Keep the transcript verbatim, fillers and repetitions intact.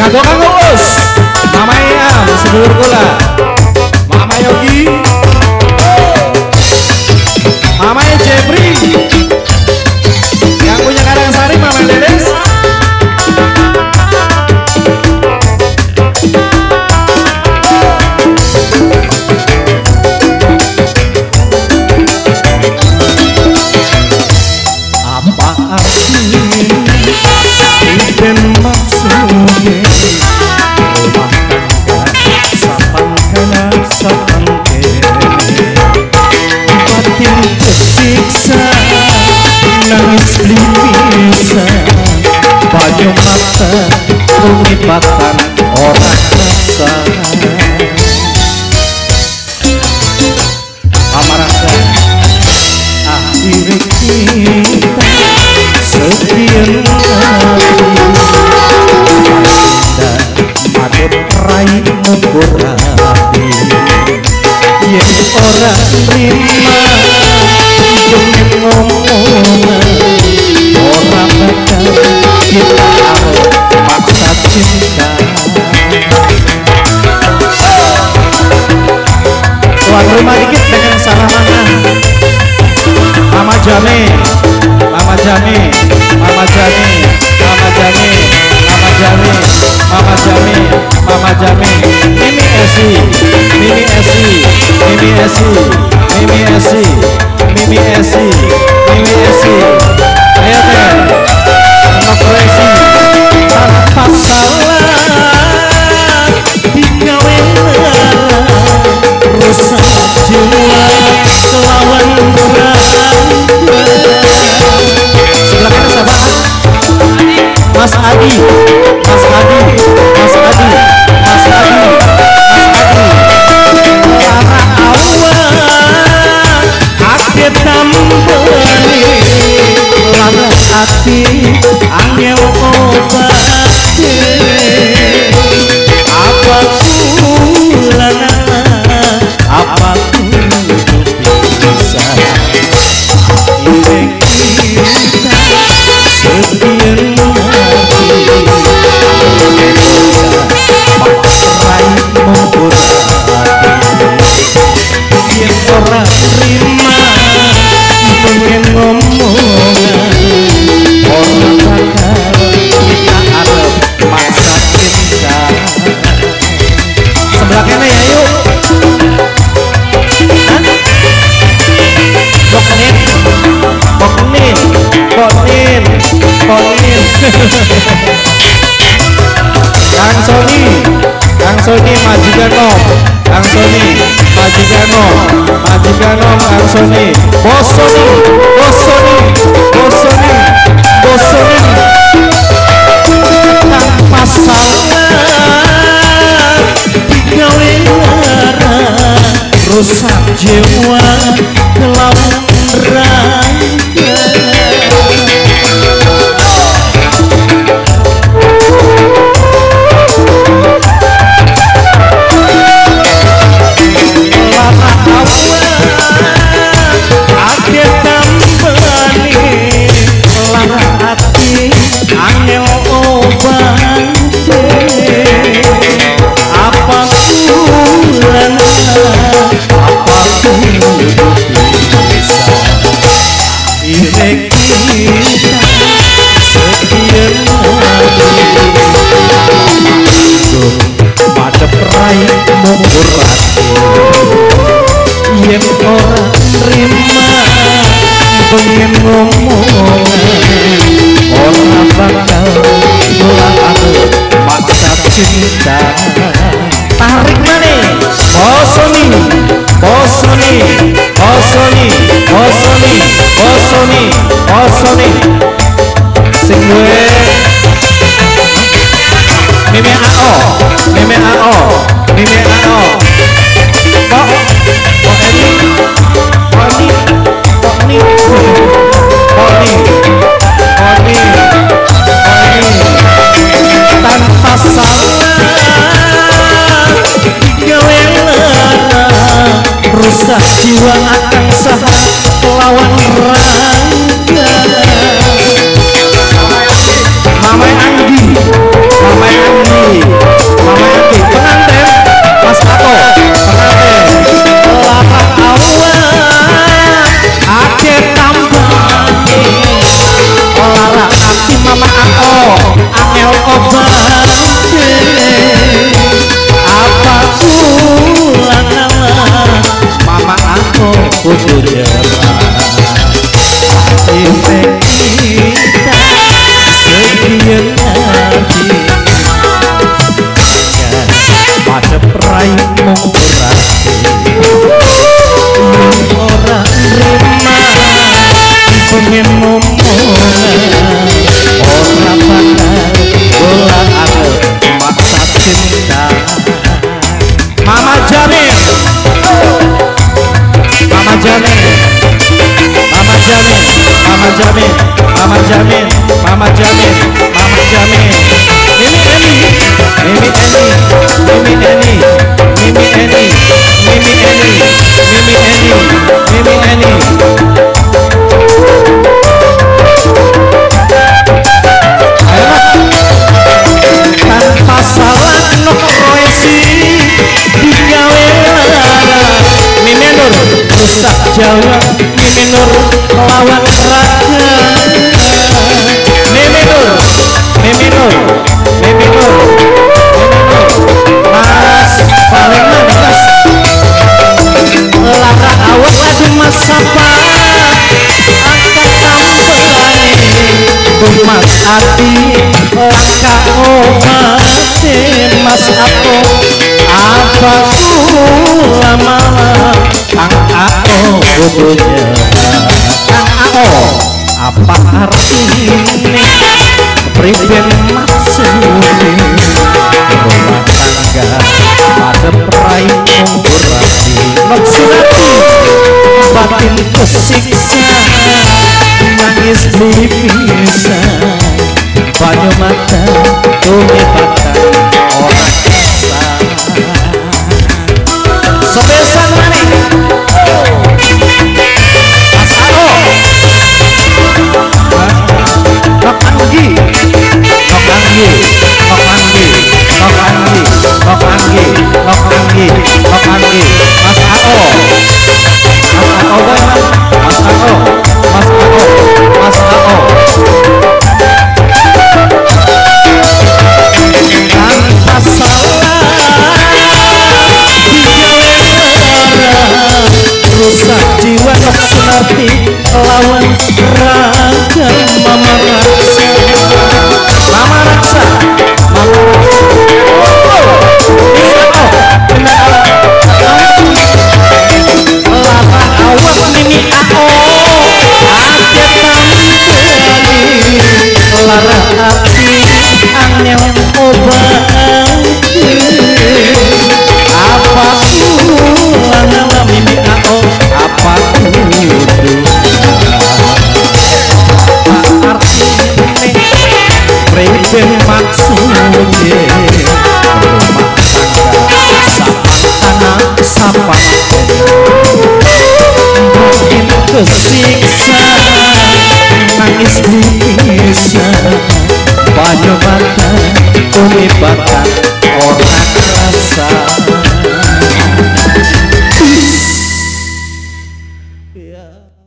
Kanggo kanggo Us, Mama Iam, sedulur kula, Mama Yogi, Mama Jepri, yang punya Karangsari, Mama Dedes. Apa arti dan maksudnya rumah tangga sapan kana sapan kene batin tersiksa nangis bisa banyu mata lumipatan orang rasa amarasa akhir kita sekian madep rai mengurapi yang orang terima dengan ngomongan orang bakal kita paksa cinta tuan rumah dikit dengan salaman Mama Jami Mama Jami Mama Jami Mama Jami Mama Jami Mama Jami Mama Jami Mimi Esi Mimi Esi Mimi Esi Mimi Esi Mimi Esi Mimi Esi ayo teh anak Esi tanpa salah digawe rusak jiwa kelawan sebelah kanan siapa? Mas Adi Mas Adi Mas Adi Mas Adi Mas Adi para awal ake tambani lana hati angel obati apa kulana apa bisa ini kita sekian rai mengurati yang orang terima pengen ngomongan orang bakal kita arep maksa cinta sebelah kene ya yuk Boknin Boknin Boknin Boknin Kang Sony Kang Sony majikan om Kang Sony majikan om majikan om Kang Sony Bos Sony Bos Sony Bos Sony Bos Sony tanpa salah digawe lara rusak jiwa kelawan raga angel obati apa kulana apa bisa irek kita sekian pada perai mengurati yang orang terima pengen ngomongan orang bakal mulai maksa cinta tarik mana Bosoni Bosoni Bosoni Bosoni Bosoni Bosoni sing gue Mimi A O Mimi A O Mimi A O kok kok ini kok ini kok ini kok ini Oni, Oni, tanpa salah digawe lara rusak jiwa akan saha lawan raga Mama Andi Mama Andi raimu berarti ora nerima pengen momongan ora bakal bola aku maksa cinta. Mama Jamin, Mama Jamin, Mama Jamin, Mama Jamin, Mama Jamin, Mama Jamin, Mama Jamin. Mimi Eni, Mimi Eni, Mimi Eni, Mimi Eni, Mimi Eni, Mimi Eni, Mimi Eni. Tanpa salah no koesi digawe lara Mimi Nur rusak Jawa, Mimi Nur lawan raga. Mimi Nur, Mimi Nur, Mimi Nur, Mas paling manis lara awak ladu mas sapa angkat tampelane mas ati langka omate mas aku apa lama kang aku bodohnya kang aku apa artinya priben maksudnya rumah tangga ada perai mengurati nafsurati batin kesiksa nangis bisa banyu mata tumi mata orang rasa sebesan mani Mas Aro Nok Anggi Nok Anggi Nok Anggi Nok Anggi Nok Anggi Nok Anggi Nok Anggi Mas Ao Mas Ao bagaimana? Mas Ao Mas Ao Mas Ao tanpa salah rusak jiwa nafsu hati lawan raga mama raksa mama raksa mama lapa awak mini ao ake tampani lara hati angel obat apa lana mini ao apa kudu arti priben maksudnya rumah tangga sapang tanah sapang mungkin kesiksa nangis bisa banyu mata umi bata orang rasa ya.